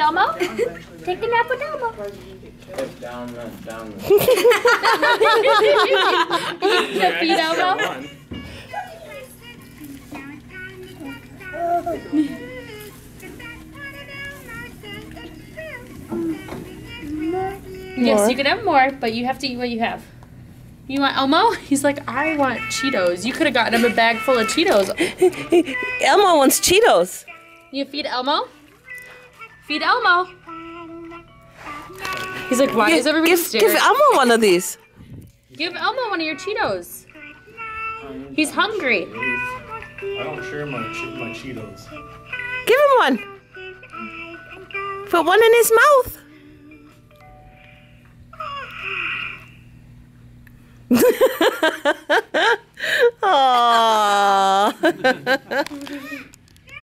Elmo? Take a nap with Elmo. Down. Feed Elmo. Yes, you can have more, but you have to eat what you have. You want Elmo? He's like, I want Cheetos. You could have gotten him a bag full of Cheetos. Elmo wants Cheetos. You feed Elmo? Feed Elmo. He's like, why is everybody staring? Give Elmo one of these. Give Elmo one of your Cheetos. He's hungry. I don't share my Cheetos. Give him one. Put one in his mouth. Aww.